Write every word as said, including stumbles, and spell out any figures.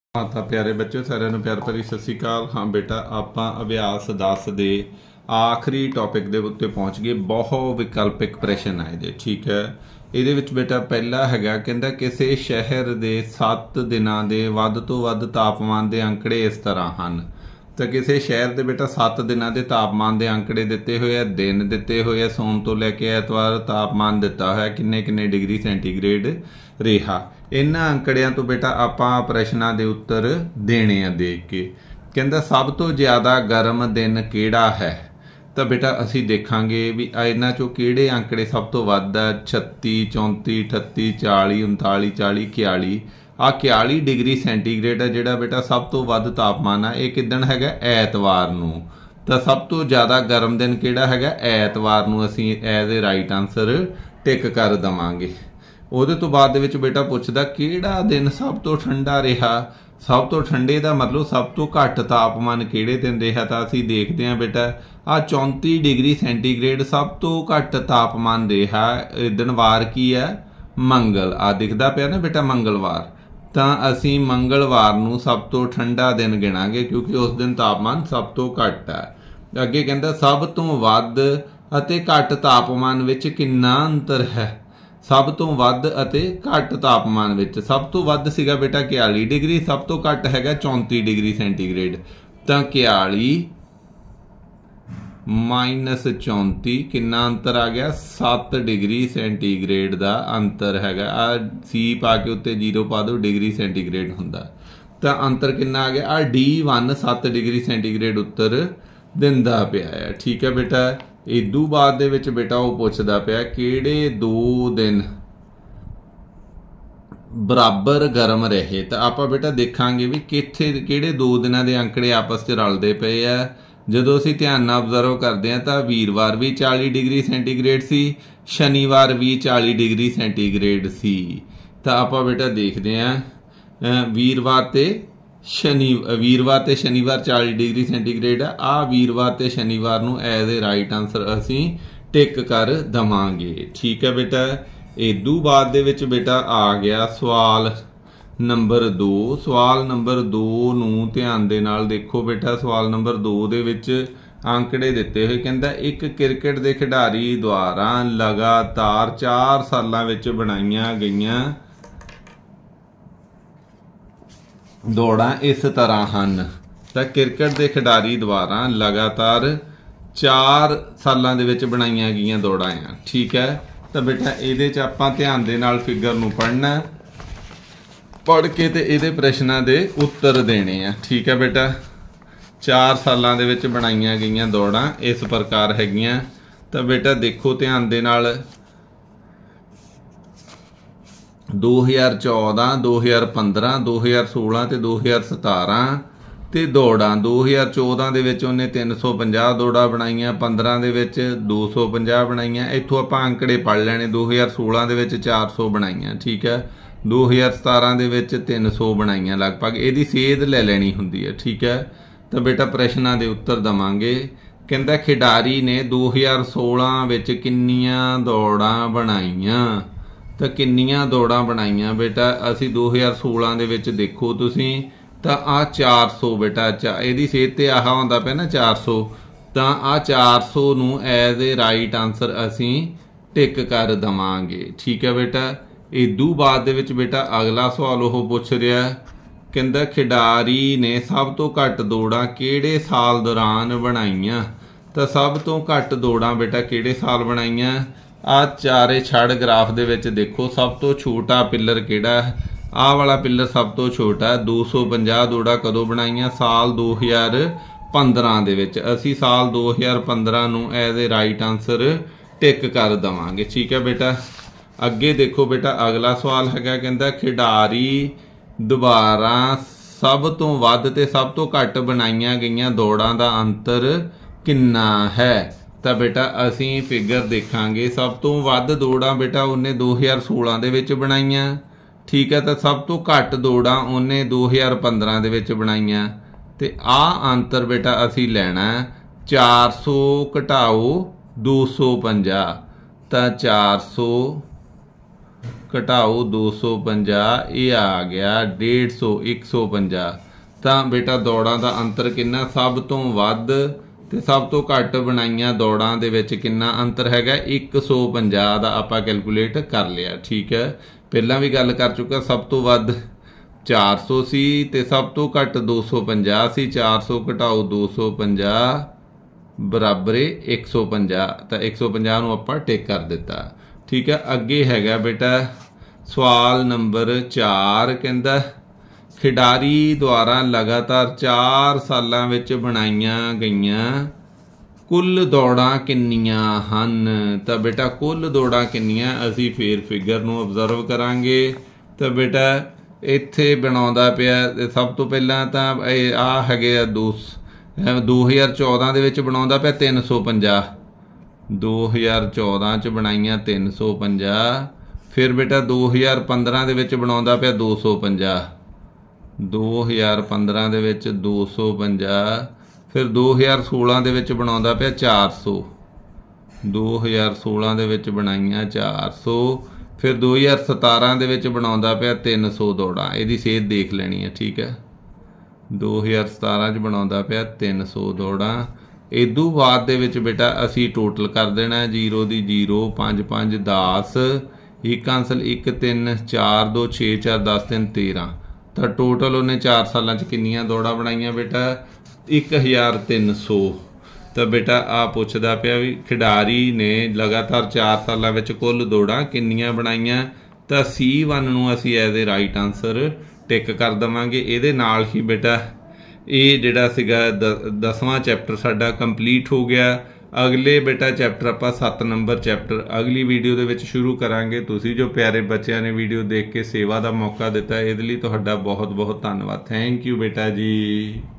ਤਾਂ ਪਿਆਰੇ ਬੱਚਿਓ, ਸਾਰਿਆਂ ਨੂੰ ਪਿਆਰ ਭਰੀ ਸਤਿ ਸ਼੍ਰੀ ਅਕਾਲ। ਹਾਂ ਬੇਟਾ, ਆਪਾਂ ਅਭਿਆਸ ਦਸ ਦੇ ਆਖਰੀ ਟੌਪਿਕ ਦੇ ਉੱਤੇ ਪਹੁੰਚ ਗਏ। ਬਹੁ ਵਿਕਲਪਿਕ ਪ੍ਰਸ਼ਨ ਆਏ ਜੇ, ਠੀਕ ਹੈ। ਇਹਦੇ ਵਿੱਚ ਬੇਟਾ ਪਹਿਲਾ ਹੈਗਾ, ਕਹਿੰਦਾ ਕਿਸੇ ਸ਼ਹਿਰ ਦੇ ਸੱਤ ਦਿਨਾਂ ਦੇ ਵੱਧ ਤੋਂ ਵੱਧ ਤਾਪਮਾਨ ਦੇ ਅੰਕੜੇ ਇਸ ਤਰ੍ਹਾਂ ਹਨ। ਤਾਂ ਕਿਸੇ ਸ਼ਹਿਰ ਦੇ ਬੇਟਾ ਸੱਤ ਦਿਨਾਂ ਦੇ ਤਾਪਮਾਨ ਦੇ ਅੰਕੜੇ ਦਿੱਤੇ ਹੋਏ ਆ, ਦਿਨ ਦਿੱਤੇ ਹੋਏ ਆ, ਸੋਮ ਤੋਂ ਲੈ ਕੇ ਐਤਵਾਰ ਤਾਪਮਾਨ ਦਿੱਤਾ ਹੋਇਆ ਕਿੰਨੇ ਕਿੰਨੇ ਡਿਗਰੀ ਸੈਂਟੀਗ੍ਰੇਡ ਰਿਹਾ। ਇਹਨਾਂ ਅੰਕੜਿਆਂ ਤੋਂ ਬੇਟਾ ਆਪਾਂ ਪ੍ਰਸ਼ਨਾਂ ਦੇ ਉੱਤਰ ਦੇਣੇ ਆ ਦੇਖ ਕੇ। ਕਹਿੰਦਾ ਸਭ ਤੋਂ ਜ਼ਿਆਦਾ ਗਰਮ ਦਿਨ ਕਿਹੜਾ ਹੈ। ਤਾਂ ਬੇਟਾ ਅਸੀਂ ਦੇਖਾਂਗੇ ਵੀ ਇਹਨਾਂ 'ਚੋਂ ਕਿਹੜੇ ਅੰਕੜੇ ਸਭ ਤੋਂ ਵੱਧ ਆ। ਛੱਤੀ, ਚੌਂਤੀ, ਅਠੱਤੀ, ਚਾਲੀ, ਉਨਤਾਲੀ, ਚਾਲੀ, ਇਕਤਾਲੀ। ਆਹ ਇਕਤਾਲੀ ਡਿਗਰੀ ਸੈਂਟੀਗ੍ਰੇਡ ਆ ਜਿਹੜਾ ਬੇਟਾ ਸਭ ਤੋਂ ਵੱਧ ਤਾਪਮਾਨ ਆ। ਇਹ ਕਿੱਦਣ ਹੈਗਾ? ਐਤਵਾਰ ਨੂੰ। ਤਾਂ ਸਭ ਤੋਂ ਜ਼ਿਆਦਾ ਗਰਮ ਦਿਨ ਕਿਹੜਾ ਹੈਗਾ? ਐਤਵਾਰ ਨੂੰ। ਅਸੀਂ as a right answer tick ਕਰ ਦੇਵਾਂਗੇ। ਉਹਦੇ ਤੋਂ ਬਾਅਦ ਦੇ ਵਿੱਚ ਬੇਟਾ ਪੁੱਛਦਾ ਕਿਹੜਾ ਦਿਨ ਸਭ ਤੋਂ ਠੰਡਾ ਰਿਹਾ। ਸਭ ਤੋਂ ਠੰਡੇ ਦਾ ਮਤਲਬ ਸਭ ਤੋਂ ਘੱਟ ਤਾਪਮਾਨ ਕਿਹੜੇ ਦਿਨ ਰਿਹਾ। ਤਾਂ ਅਸੀਂ ਦੇਖਦੇ ਹਾਂ ਬੇਟਾ ਆਹ ਚੌਂਤੀ ਡਿਗਰੀ ਸੈਂਟੀਗ੍ਰੇਡ ਸਭ ਤੋਂ ਘੱਟ ਤਾਪਮਾਨ ਰਿਹਾ। ਦਿਨ ਵਾਰ ਕੀ ਹੈ? ਮੰਗਲ। ਆ ਦਿਖਦਾ ਪਿਆ ਨਾ ਬੇਟਾ, ਮੰਗਲਵਾਰ। ਤਾਂ ਅਸੀਂ ਮੰਗਲਵਾਰ ਨੂੰ ਸਭ ਤੋਂ ਠੰਡਾ ਦਿਨ ਗਿਣਾਂਗੇ ਕਿਉਂਕਿ ਉਸ ਦਿਨ ਤਾਪਮਾਨ ਸਭ ਤੋਂ ਘੱਟ ਹੈ। ਅੱਗੇ ਕਹਿੰਦਾ ਸਭ ਤੋਂ ਵੱਧ ਅਤੇ ਘੱਟ ਤਾਪਮਾਨ ਵਿੱਚ ਕਿੰਨਾ ਅੰਤਰ ਹੈ। ਸਭ ਤੋਂ ਵੱਧ ਅਤੇ ਘੱਟ ਤਾਪਮਾਨ ਵਿੱਚ ਸਭ ਤੋਂ ਵੱਧ ਸੀਗਾ ਬੇਟਾ ਇਕਤਾਲੀ ਡਿਗਰੀ, ਸਭ ਤੋਂ ਘੱਟ ਹੈਗਾ ਚੌਂਤੀ ਡਿਗਰੀ ਸੈਂਟੀਗ੍ਰੇਡ। ਤਾਂ ਇਕਤਾਲੀ ਮਾਈਨਸ ਚੌਂਤੀ ਕਿੰਨਾ ਅੰਤਰ ਆ ਗਿਆ? ਸੱਤ ਡਿਗਰੀ ਸੈਂਟੀਗ੍ਰੇਡ ਦਾ ਅੰਤਰ ਹੈਗਾ। ਆ ਸੀ ਪਾ ਕੇ ਉੱਤੇ ਜ਼ੀਰੋ ਪਾ ਦਿਓ, ਡਿਗਰੀ ਸੈਂਟੀਗ੍ਰੇਡ ਹੁੰਦਾ। ਤਾਂ ਅੰਤਰ ਕਿੰਨਾ ਆ ਗਿਆ? ਆ ਡੀ ਵਨ ਸੱਤ ਡਿਗਰੀ ਸੈਂਟੀਗ੍ਰੇਡ ਉੱਤਰ ਦਿੰਦਾ ਪਿਆ ਹੈ, ਠੀਕ ਹੈ ਬੇਟਾ। ਇਦੋਂ ਬਾਅਦ ਦੇ ਵਿੱਚ ਬੇਟਾ ਉਹ ਪੁੱਛਦਾ ਪਿਆ ਕਿਹੜੇ ਦੋ ਦਿਨ ਬਰਾਬਰ ਗਰਮ ਰਹੇ। ਤਾਂ ਆਪਾਂ ਬੇਟਾ ਦੇਖਾਂਗੇ ਵੀ ਕਿੱਥੇ ਕਿਹੜੇ ਦੋ ਦਿਨਾਂ ਦੇ ਅੰਕੜੇ ਆਪਸ 'ਚ ਰਲਦੇ ਪਏ ਆ। ਜਦੋਂ ਅਸੀਂ ਧਿਆਨ ਨਾਲ ਅਬਜ਼ਰਵ ਕਰਦੇ ਹਾਂ ਤਾਂ ਵੀਰਵਾਰ ਵੀ ਚਾਲੀ ਡਿਗਰੀ ਸੈਂਟੀਗ੍ਰੇਡ ਸੀ, ਸ਼ਨੀਵਾਰ ਵੀ ਚਾਲੀ ਡਿਗਰੀ ਸੈਂਟੀਗ੍ਰੇਡ ਸੀ। ਤਾਂ ਆਪਾਂ ਬੇਟਾ ਦੇਖਦੇ ਹਾਂ ਵੀਰਵਾਰ ਤੇ ਸ਼ਨੀ ਵੀਰਵਾਰ ਤੇ ਸ਼ਨੀਵਾਰ ਚਾਲੀ ਡਿਗਰੀ ਸੈਂਟੀਗ੍ਰੇਡ ਆ। ਆਹ ਵੀਰਵਾਰ ਤੇ ਸ਼ਨੀਵਾਰ ਨੂੰ ਐਜ਼ ਏ ਰਾਈਟ ਆਨਸਰ ਅਸੀਂ ਟਿਕ ਕਰ ਦੇਵਾਂਗੇ, ਠੀਕ ਹੈ ਬੇਟਾ। ਇਦੋਂ ਬਾਅਦ ਦੇ ਵਿੱਚ ਬੇਟਾ ਆ ਗਿਆ ਸਵਾਲ ਨੰਬਰ ਦੋ। ਸਵਾਲ ਨੰਬਰ ਦੋ ਨੂੰ ਧਿਆਨ ਦੇ ਨਾਲ ਦੇਖੋ ਬੇਟਾ। ਸਵਾਲ ਨੰਬਰ ਦੋ ਦੇ ਵਿੱਚ ਅੰਕੜੇ ਦਿੱਤੇ ਹੋਏ। ਕਹਿੰਦਾ ਇੱਕ ਕ੍ਰਿਕਟ ਦੇ ਖਿਡਾਰੀ ਦੁਆਰਾ ਲਗਾਤਾਰ ਚਾਰ ਸਾਲਾਂ ਵਿੱਚ ਬਣਾਈਆਂ ਗਈਆਂ ਦੌੜਾਂ ਇਸ ਤਰ੍ਹਾਂ ਹਨ। ਤਾਂ ਕ੍ਰਿਕਟ ਦੇ ਖਿਡਾਰੀ ਦੁਆਰਾ ਲਗਾਤਾਰ ਚਾਰ ਸਾਲਾਂ ਦੇ ਵਿੱਚ ਬਣਾਈਆਂ ਗਈਆਂ ਦੌੜਾਂ ਆ, ਠੀਕ ਹੈ। ਤਾਂ ਬੇਟਾ ਇਹਦੇ 'ਚ ਆਪਾਂ ਧਿਆਨ ਦੇ ਨਾਲ ਫਿਗਰ ਨੂੰ ਪੜ੍ਹਨਾ, ਪੜ੍ਹ ਕੇ ਤੇ ਇਹਦੇ ਪ੍ਰਸ਼ਨਾਂ ਦੇ ਉੱਤਰ ਦੇਣੇ ਆ, ਠੀਕ ਹੈ ਬੇਟਾ। ਚਾਰ ਸਾਲਾਂ ਦੇ ਵਿੱਚ ਬਣਾਈਆਂ ਗਈਆਂ ਦੌੜਾਂ ਇਸ ਪ੍ਰਕਾਰ ਹੈਗੀਆਂ। ਤਾਂ ਬੇਟਾ ਦੇਖੋ ਧਿਆਨ ਦੇ ਨਾਲ, ਦੋ ਹਜ਼ਾਰ ਚੌਦਾਂ, ਦੋ ਹਜ਼ਾਰ ਪੰਦਰਾਂ, ਦੋ ਹਜ਼ਾਰ ਸੋਲਾਂ ਤੇ ਦੋ ਹਜ਼ਾਰ ਸਤਾਰਾਂ ਤੇ ਦੌੜਾਂ। ਦੋ ਹਜ਼ਾਰ ਚੌਦਾਂ ਦੇ ਵਿੱਚ ਉਹਨੇ ਤਿੰਨ ਸੌ ਪੰਜਾਹ ਦੌੜਾਂ ਬਣਾਈਆਂ, ਪੰਦਰਾਂ ਦੇ ਵਿੱਚ ਦੋ ਸੌ ਪੰਜਾਹ ਬਣਾਈਆਂ। ਇੱਥੋਂ ਆਪਾਂ ਅੰਕੜੇ ਪੜ੍ਹ ਲੈਣੇ। ਦੋ ਹਜ਼ਾਰ ਸੋਲਾਂ ਦੇ ਵਿੱਚ ਚਾਰ ਸੌ ਬਣਾਈਆਂ, ਠੀਕ ਹੈ। ਦੋ ਹਜ਼ਾਰ ਸਤਾਰਾਂ ਦੇ ਵਿੱਚ ਤਿੰਨ ਸੌ ਬਣਾਈਆਂ ਲਗਭਗ। ਇਹਦੀ ਸੇਧ ਲੈ ਲੈਣੀ ਹੁੰਦੀ ਹੈ, ਠੀਕ ਹੈ। ਤਾਂ ਬੇਟਾ ਪ੍ਰਸ਼ਨਾਂ ਦੇ ਉੱਤਰ ਦੇਵਾਂਗੇ। ਕਹਿੰਦਾ ਖਿਡਾਰੀ ਨੇ ਦੋ ਹਜ਼ਾਰ ਸੋਲਾਂ ਵਿੱਚ ਕਿੰਨੀਆਂ ਦੌੜਾਂ ਬਣਾਈਆਂ। ਤਾਂ ਕਿੰਨੀਆਂ ਦੌੜਾਂ ਬਣਾਈਆਂ ਬੇਟਾ ਅਸੀਂ ਦੋ ਹਜ਼ਾਰ ਸੋਲਾਂ ਦੇ ਵਿੱਚ ਦੇਖੋ ਤੁਸੀਂ ਤਾਂ ਆਹ ਚਾਰ ਸੌ ਬੇਟਾ। ਚਾ ਇਹਦੀ ਸੇਧ ਤੇ ਆਹ ਆਉਂਦਾ ਪਿਆ ਨਾ ਚਾਰ ਸੌ। ਤਾਂ ਆਹ ਚਾਰ ਸੌ ਨੂੰ ਐਜ਼ ਏ ਰਾਈਟ ਆਨਸਰ ਅਸੀਂ ਟਿਕ ਕਰ ਦੇਵਾਂਗੇ, ਠੀਕ ਹੈ ਬੇਟਾ। ਇਦੋਂ ਬਾਅਦ ਦੇ ਵਿੱਚ ਬੇਟਾ ਅਗਲਾ ਸਵਾਲ ਉਹ ਪੁੱਛ ਰਿਹਾ। ਕਹਿੰਦਾ ਖਿਡਾਰੀ ਨੇ ਸਭ ਤੋਂ ਘੱਟ ਦੌੜਾਂ ਕਿਹੜੇ ਸਾਲ ਦੌਰਾਨ ਬਣਾਈਆਂ। ਤਾਂ ਸਭ ਤੋਂ ਘੱਟ ਦੌੜਾਂ ਬੇਟਾ ਕਿਹੜੇ ਸਾਲ ਬਣਾਈਆਂ? ਆਹ ਚਾਰੇ ਛੜ ਗ੍ਰਾਫ ਦੇ ਵਿੱਚ ਦੇਖੋ ਸਭ ਤੋਂ ਛੋਟਾ ਪਿੱਲਰ ਕਿਹੜਾ? ਆਹ ਵਾਲਾ ਪਿੱਲਰ ਸਭ ਤੋਂ ਛੋਟਾ। ਦੋ ਸੌ ਪੰਜਾਹ ਦੌੜਾਂ ਕਦੋਂ ਬਣਾਈਆਂ? ਸਾਲ ਦੋ ਹਜ਼ਾਰ ਪੰਦਰਾਂ ਦੇ ਵਿੱਚ। ਅਸੀਂ ਸਾਲ ਦੋ ਹਜ਼ਾਰ ਪੰਦਰਾਂ ਨੂੰ as a right answer tick ਕਰ ਦੇਵਾਂਗੇ, ਠੀਕ ਹੈ ਬੇਟਾ। ਅੱਗੇ ਦੇਖੋ ਬੇਟਾ ਅਗਲਾ ਸਵਾਲ ਹੈਗਾ। ਕਹਿੰਦਾ ਖਿਡਾਰੀ ਦੁਬਾਰਾ ਸਭ ਤੋਂ ਵੱਧ ਤੇ ਸਭ ਤੋਂ ਘੱਟ ਬਣਾਈਆਂ ਗਈਆਂ ਦੌੜਾਂ ਦਾ ਅੰਤਰ ਕਿੰਨਾ ਹੈ। ਤਾਂ ਬੇਟਾ ਅਸੀਂ ਫਿਗਰ ਦੇਖਾਂਗੇ। ਸਭ ਤੋਂ ਵੱਧ ਦੌੜਾਂ ਬੇਟਾ ਉਹਨੇ ਦੋ ਹਜ਼ਾਰ ਸੋਲਾਂ ਦੇ ਵਿੱਚ ਬਣਾਈਆਂ, ਠੀਕ ਹੈ। ਤਾਂ ਸਭ ਤੋਂ ਘੱਟ ਦੌੜਾਂ ਉਹਨੇ ਦੋ ਹਜ਼ਾਰ ਪੰਦਰਾਂ ਦੇ ਵਿੱਚ ਬਣਾਈਆਂ। ਤੇ ਆਹ ਅੰਤਰ ਬੇਟਾ ਅਸੀਂ ਲੈਣਾ ਚਾਰ ਸੌ ਘਟਾਓ ਦੋ ਸੌ ਪੰਜਾਹ। ਤਾਂ ਚਾਰ ਸੌ ਘਟਾਓ ਦੋ ਸੌ ਪੰਜਾਹ, ਇਹ ਆ ਗਿਆ डेढ़ सौ एक सौ ਪੰਜਾਹ। ਤਾਂ ਬੇਟਾ ਦੌੜਾਂ ਦਾ ਅੰਤਰ ਕਿੰਨਾ? ਸਭ ਤੋਂ ਵੱਧ ਤੇ ਸਭ ਤੋਂ ਘੱਟ ਬਣਾਈਆਂ ਦੌੜਾਂ ਦੇ ਵਿੱਚ ਕਿੰਨਾ ਅੰਤਰ ਹੈਗਾ? एक सौ ਪੰਜਾਹ ਦਾ ਆਪਾਂ ਕੈਲਕੂਲੇਟ ਕਰ ਲਿਆ। ਠੀਕ ਹੈ, ਪਹਿਲਾਂ ਵੀ ਗੱਲ ਕਰ ਚੁੱਕਾ। ਸਭ ਤੋਂ ਵੱਧ चार सौ ਸੀ ਤੇ ਸਭ ਤੋਂ ਘੱਟ दो सौ ਪੰਜਾਹ ਸੀ। चार सौ ਘਟਾਓ दो सौ ਪੰਜਾਹ ਬਰਾਬਰ एक सौ ਪੰਜਾਹ। ਤਾਂ एक सौ ਪੰਜਾਹ ਨੂੰ ਆਪਾਂ ਟਿਕ ਕਰ ਦਿੱਤਾ। ਠੀਕ ਹੈ, ਅੱਗੇ ਹੈਗਾ ਬੇਟਾ ਸਵਾਲ ਨੰਬਰ ਚਾਰ। ਕਹਿੰਦਾ ਖਿਡਾਰੀ ਦੁਆਰਾ ਲਗਾਤਾਰ ਚਾਰ ਸਾਲਾਂ ਵਿੱਚ ਬਣਾਈਆਂ ਗਈਆਂ ਕੁੱਲ ਦੌੜਾਂ ਕਿੰਨੀਆਂ ਹਨ? ਤਾਂ ਬੇਟਾ ਕੁੱਲ ਦੌੜਾਂ ਕਿੰਨੀਆਂ? ਅਸੀਂ ਫੇਰ ਫਿਗਰ ਨੂੰ ਅਬਜ਼ਰਵ ਕਰਾਂਗੇ। ਤਾਂ ਬੇਟਾ ਇੱਥੇ ਬਣਾਉਂਦਾ ਪਿਆ ਸਭ ਤੋਂ ਪਹਿਲਾਂ ਤਾਂ ਇਹ ਆ ਹੈਗੇ ਆ ਦੋ ਦੋ ਹਜ਼ਾਰ ਚੌਦਾਂ ਦੇ ਵਿੱਚ ਬਣਾਉਂਦਾ ਪਿਆ ਤਿੰਨ ਸੌ ਪੰਜਾਹ। ਦੋ ਹਜ਼ਾਰ ਚੌਦਾਂ 'ਚ ਬਣਾਈਆਂ ਤਿੰਨ ਸੌ ਪੰਜਾਹ। ਫਿਰ ਬੇਟਾ ਦੋ ਹਜ਼ਾਰ ਪੰਦਰਾਂ ਦੇ ਵਿੱਚ ਬਣਾਉਂਦਾ ਪਿਆ ਦੋ ਸੌ ਪੰਜਾਹ। ਦੋ ਹਜ਼ਾਰ ਪੰਦਰਾਂ ਦੇ ਵਿੱਚ ਦੋ ਸੌ ਪੰਜਾਹ। ਫਿਰ ਦੋ ਹਜ਼ਾਰ ਸੋਲਾਂ ਦੇ ਵਿੱਚ ਬਣਾਉਂਦਾ ਪਿਆ ਚਾਰ ਸੌ। ਦੋ ਹਜ਼ਾਰ ਸੋਲਾਂ ਦੇ ਵਿੱਚ ਬਣਾਈਆਂ ਚਾਰ ਸੌ। ਫਿਰ ਦੋ ਹਜ਼ਾਰ ਸਤਾਰਾਂ ਦੇ ਵਿੱਚ ਬਣਾਉਂਦਾ ਪਿਆ ਤਿੰਨ ਸੌ ਦੌੜਾਂ। ਇਹਦੀ ਸੇਧ ਦੇਖ ਲੈਣੀ ਹੈ। ਠੀਕ ਹੈ, ਦੋ ਹਜ਼ਾਰ ਸਤਾਰਾਂ 'ਚ ਬਣਾਉਂਦਾ ਪਿਆ ਤਿੰਨ ਸੌ ਦੌੜਾਂ। ਇਦੋਂ ਬਾਅਦ ਦੇ ਵਿੱਚ ਬੇਟਾ ਅਸੀਂ ਟੋਟਲ ਕਰ ਦੇਣਾ ਜੀਰੋ ਦੀ ਜੀਰੋ, ਪੰਜ ਪੰਜ ਦਸ, ਇੱਕ ਆਂਸਰ ਇੱਕ ਤਿੰਨ, ਚਾਰ ਦੋ ਛੇ, ਚਾਰ ਦਸ ਤਿੰਨ ਤੇਰਾਂ। ਤਾਂ ਟੋਟਲ ਉਹਨੇ ਚਾਰ ਸਾਲਾਂ 'ਚ ਕਿੰਨੀਆਂ ਦੌੜਾਂ ਬਣਾਈਆਂ ਬੇਟਾ? ਇੱਕ ਹਜ਼ਾਰ ਤਿੰਨ ਸੌ। ਤਾਂ ਬੇਟਾ ਆ ਪੁੱਛਦਾ ਪਿਆ ਵੀ ਖਿਡਾਰੀ ਨੇ ਲਗਾਤਾਰ ਚਾਰ ਸਾਲਾਂ ਵਿੱਚ ਕੁੱਲ ਦੌੜਾਂ ਕਿੰਨੀਆਂ ਬਣਾਈਆਂ? ਤਾਂ ਸੀ ਵਨ ਨੂੰ ਅਸੀਂ as a right answer tick ਕਰ ਦੇਵਾਂਗੇ। ਇਹਦੇ ਨਾਲ ਹੀ ਬੇਟਾ ਇਹ ਜਿਹੜਾ ਸੀਗਾ ਦ ਦਸਵਾਂ ਚੈਪਟਰ ਸਾਡਾ ਕੰਪਲੀਟ ਹੋ ਗਿਆ। ਅਗਲੇ ਬੇਟਾ ਚੈਪਟਰ ਆਪਾਂ ਸੱਤ ਨੰਬਰ ਚੈਪਟਰ ਅਗਲੀ ਵੀਡੀਓ ਦੇ ਵਿੱਚ ਸ਼ੁਰੂ ਕਰਾਂਗੇ। ਤੁਸੀਂ ਜੋ ਪਿਆਰੇ ਬੱਚਿਆਂ ਨੇ ਵੀਡੀਓ ਦੇਖ ਕੇ ਸੇਵਾ ਦਾ ਮੌਕਾ ਦਿੱਤਾ, ਇਹਦੇ ਲਈ ਤੁਹਾਡਾ ਬਹੁਤ ਬਹੁਤ ਧੰਨਵਾਦ। ਥੈਂਕ ਯੂ ਬੇਟਾ ਜੀ।